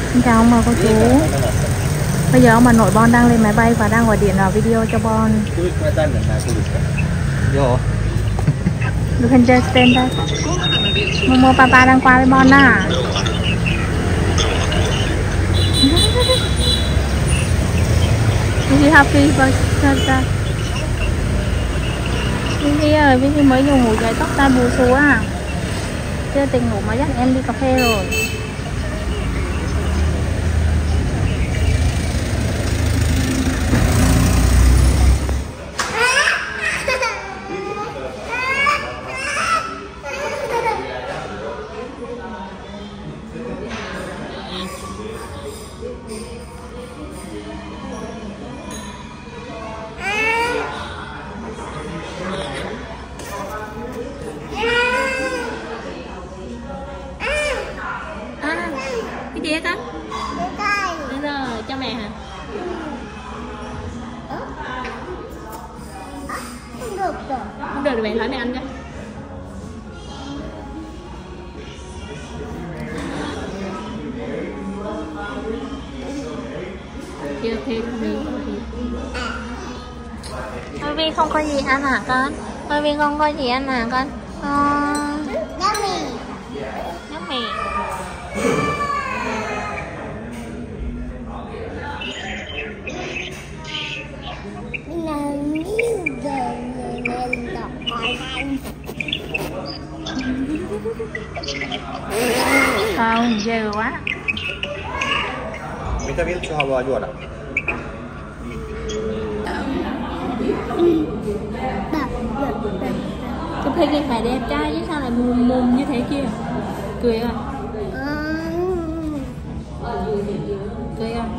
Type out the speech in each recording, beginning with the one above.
Xin chào ông bà cô chú. Bây giờ ông bà nội Bon đang lên máy bay và đang gọi điện vào video cho Bon. You can just stand there. Momo Papa đang qua với Bon à. Vivi happy birthday. Vivi ơi, Vivi mới vừa ngủ dậy tóc tai bù xù à. Chưa tỉnh ngủ mà dắt em đi cà phê rồi. Cái gì á con? Đúng rồi, cho mẹ hả? Không được rồi. Không được thì mẹ hỏi mẹ ăn cho. Chưa thêm gì. Vivi không có gì ăn hả con? Vivi không có gì ăn hả con? Yummy. Yummy. Không, dơ quá. Vitamin cho họ vào chuột à? Chụp hình thì phải đẹp trai chứ sao lại mồm mồm như thế kia. Cười à? Cười à?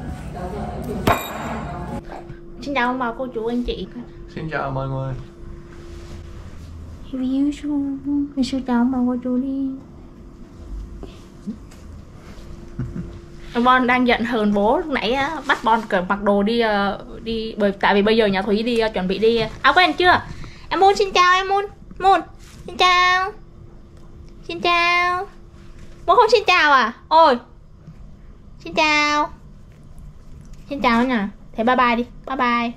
Xin chào ông bà cô chú anh chị. Xin chào mọi người. Xin chào ông bà cô chú đi. Bon đang giận hờn bố lúc nãy bắt Bon cởi mặc đồ đi bởi tại vì bây giờ nhà Thúy đi chuẩn bị đi quên chưa? Em Moon xin chào em Moon. Moon xin chào. Xin chào. Moon không xin chào à? Ôi. Xin chào. Xin chào nè. Thế bye bye đi. Bye bye.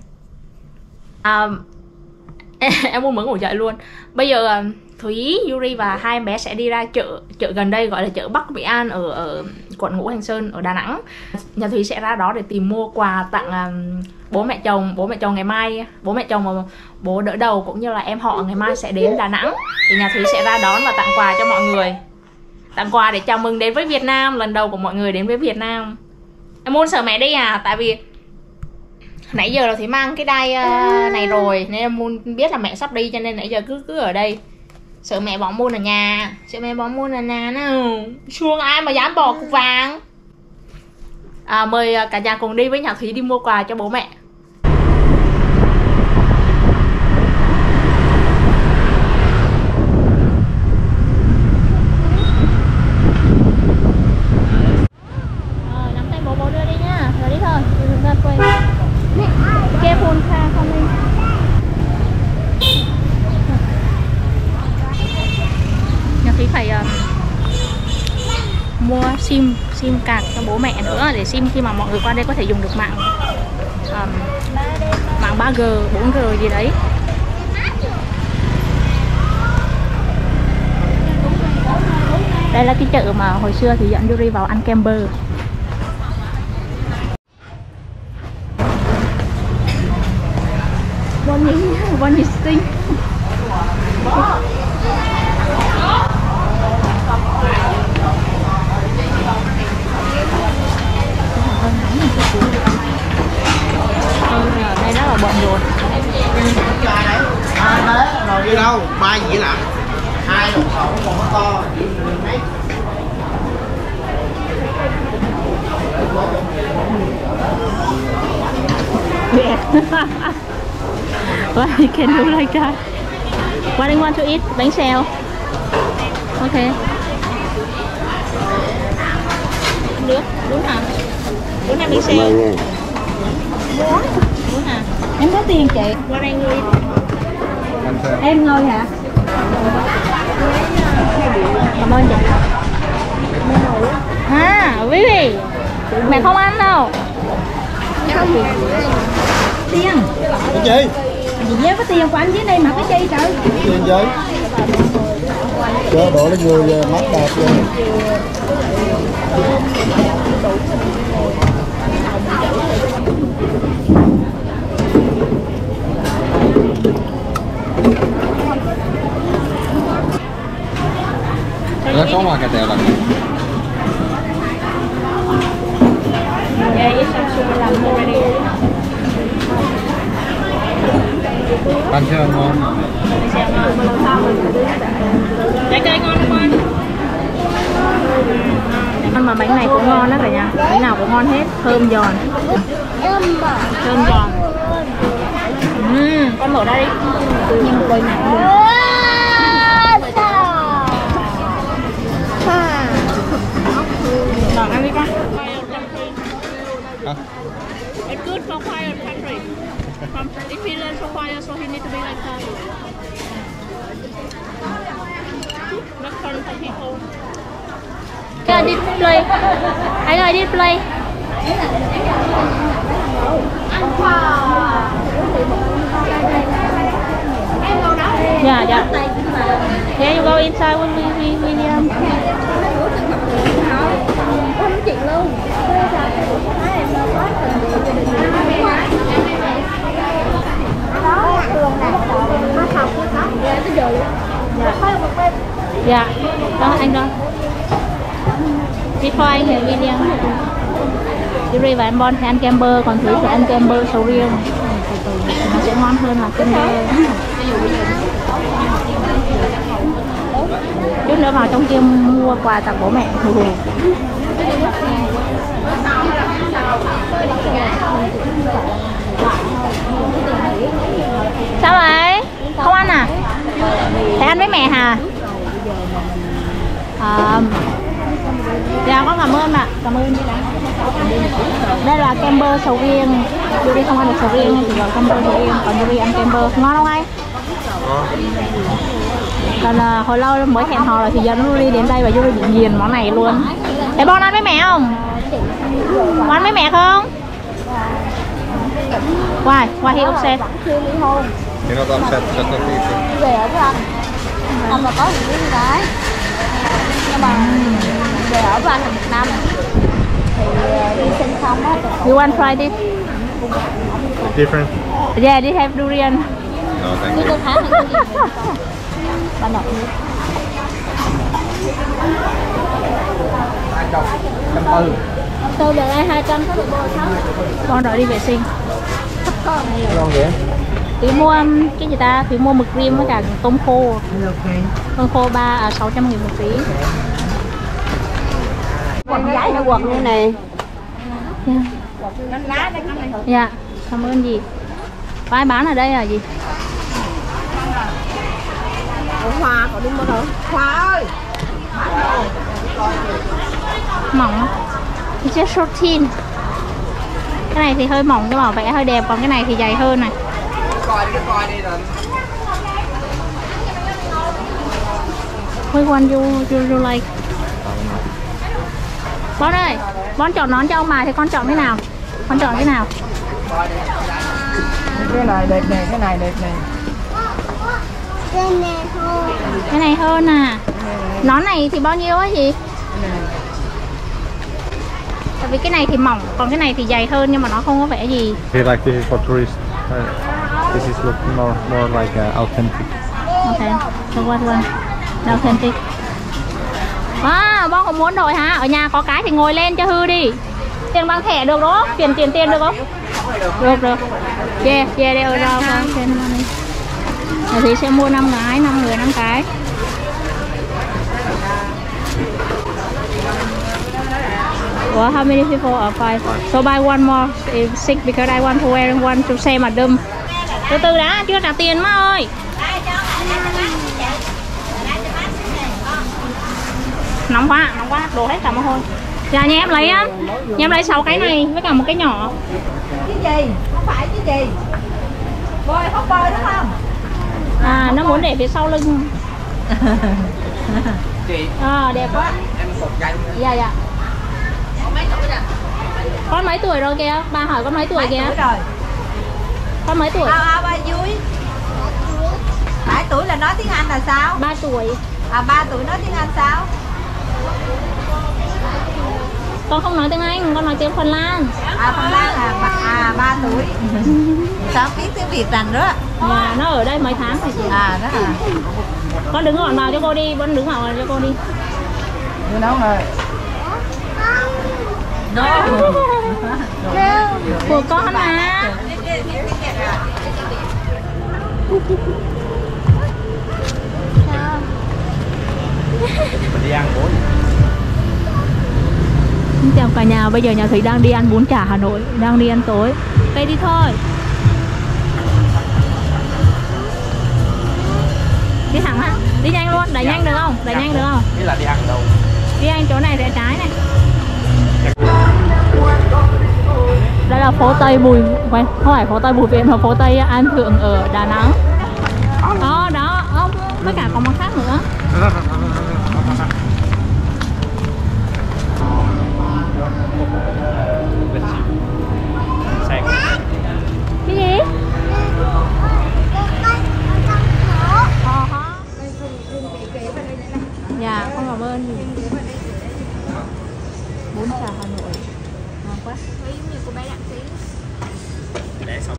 Em Moon mới ngủ dậy luôn. Bây giờ Thúy, Yuri và hai em bé sẽ đi ra chợ gần đây gọi là chợ Bắc Mỹ An ở quận Ngũ Hành Sơn ở Đà Nẵng. Nhà Thúy sẽ ra đó để tìm mua quà tặng bố mẹ chồng ngày mai, bố mẹ chồng và bố đỡ đầu cũng như là em họ ngày mai sẽ đến Đà Nẵng. Thì nhà Thúy sẽ ra đón và tặng quà cho mọi người. Tặng quà để chào mừng đến với Việt Nam, lần đầu của mọi người đến với Việt Nam. Em muốn sợ mẹ đi à? Tại vì nãy giờ là Thúy mang cái đai này rồi nên em muốn biết là mẹ sắp đi cho nên nãy giờ cứ ở đây. Sợ mẹ bỏ Moon ở nhà. Sợ mẹ bỏ Moon ở nhà nào. Xuông ai mà dám bỏ cục vàng. Mời cả nhà cùng đi với nhà Thúy đi mua quà cho bố mẹ. Nắm tay bố đưa đi nhá. Rồi đi thôi. Đừng ra quên. Careful ha, không đi. Thúy phải mua sim card cho bố mẹ nữa để sim khi mà mọi người qua đây có thể dùng được mạng 3G, 4G gì đấy. Đây là cái chợ mà hồi xưa thì dẫn Yuri vào ăn kem bơ. Bonnie xinh. Đây rất là bận rộn. Rồi đi đâu? 3 dĩa lạnh, 2 đậu phộng, 1 món to, mấy. Why can you like that? What do you want to eat? Bánh xèo. Okay. Nước, đúng hả? Bún ăn bánh xèo. Đúng hả? Em có tiền chị. Qua đây ngồi. Em ngồi hả? Cảm ơn chị. Ha, Vivi. Mẹ không ăn đâu. Tiền. Cái gì? Chị nhớ có tiền của anh dưới đây mà cái chi trời. Tiền giấy. Cho đổ lên người mắt đạp rồi. Nó có một cái tèo là Yeah, it's actually làm already. ăn chưa ngon. Trái cây ngon không anh? Ăn mà bánh này cũng ngon đó cả nhà. Bánh nào cũng ngon hết, thơm giòn. Thơm giòn. Con mở ra đi. Tự nhiên một bồi nặng luôn. Đòn ăn đi con. Hả? It's good for quiet country. If he learns for quiet, so he need to be like that. Not fun for people. I did play. I did play. Yeah, yeah. Yeah, you go inside with William. Không chuyện luôn. Đó, trường này nó học nó ra tới giờ luôn. Dạ, đó anh đó. Before anh thì William. Yuri và anh Bon thì ăn kem bơ, còn Thúy thì ăn kem bơ sầu riêng. Nó sẽ ngon hơn là kem bơ. Chút nữa vào trong kia mua quà tặng bố mẹ. Sao vậy? Không ăn à? Thế ăn với mẹ hả? Dạ con cảm ơn ạ. Cảm ơn. Đây là kem bơ sầu riêng. Yuri không ăn được sầu riêng nên chỉ gọi kem bơ sầu riêng. Còn Yuri ăn kem bơ. Ngon không anh? Còn hồi lâu mới hẹn hò rồi thì dẫn Yuri đến đây và Yuri bị nghiền món này luôn. Thế Bon ăn với mẹ không? Con ăn với mẹ không? Why he upset? Thì nó upset rất là tí. Về ở với anh. Không là có những cái gái. Nhưng mà về ở với anh là 1 năm. Thì đi sinh xong á. You want try this? Different? Yeah, they have durian. No, thank Nhưng you. tôi khá là cái gì. Bạn đọc đi. Tôi được ai 200 có được bơ không? Con đợi đi vệ sinh. Ngon vậy? Thủy mua cái gì ta? Thủy mua mực rim với cả tôm khô. Tôm khô 600.000 một ký. Quần giấy nó quần luôn nè. Dạ, cảm ơn gì. Có ai bán ở đây là gì? Hoa còn đi mua nữa. Hoa ơi. Mỏng á. It's just so thin. Cái này thì hơi mỏng nhưng mà vẽ hơi đẹp, còn cái này thì dày hơn này. Coi đi rồi. Which one you like? Bon ơi, Bon chọn nón cho ông bà thì con chọn cái nào? Con chọn cái nào? Cái này đẹp nè, cái này đẹp nè. Cái này thôi. Cái này hơn à. Nón này thì bao nhiêu á gì? Tại vì cái này thì mỏng, còn cái này thì dày hơn nhưng mà nó không có vẻ gì. He like this is for tourists. This is look more like authentic. Okay, so what one? Authentic. Bon không muốn đổi hả? Ở nhà có cái thì ngồi lên cho hư đi. Tiền bằng thẻ được đó, tiền được không? Được. Yeah, they are around money. Thì sẽ mua 5 cái, 5 người 5 cái. Well, how many people are 5? So buy one more, 6 because I want to wear one to same as them. Từ từ đã, chưa trả tiền má ơi. Nóng quá, đổ hết cả mồ hôi. Dạ nhà em lấy á, nhà em lấy 6 cái này với cả một cái nhỏ. Cái gì? Không phải cái gì? Bơi, hot bơi đúng không? À, nó muốn để phía sau lưng. Chị. Đẹp quá. Em một danh. Dạ. Con mấy tuổi rồi kìa? Ba hỏi con mấy tuổi kìa? Tuổi rồi. Con mấy tuổi? Ba vui. 7 tuổi là nói tiếng Anh là sao? 3 tuổi. 3 tuổi nói tiếng Anh sao? Con không nói tiếng Anh, con nói tiếng Phần Lan. Phần Lan 3 tuổi. Sao biết tiếng Việt rằng đó? Dạ, nó ở đây mấy tháng rồi chị. Đó à. Con đứng gọn vào cho cô đi, con đứng vào cho cô đi. Như nấu rồi. Của con mà. Mình đi ăn bún. Xin chào cả nhà, bây giờ nhà Thúy đang đi ăn bún chả Hà Nội, đang đi ăn tối. Cây đi thôi. Đi thẳng hả? Đi nhanh luôn, đẩy nhanh được không? Đẩy nhanh được không? Biết là đi ăn đâu. Đi anh chỗ này rẽ trái này. Đây là phố Tây Bùi, không phải phố Tây Bùi Viện mà phố Tây An Thượng ở Đà Nẵng. Đó, với cả có món khác nữa. Cái gì? Dạ, con cảm ơn. Bún chả Hà Nội ngon quá. Giống như cô bé Đặng Tí.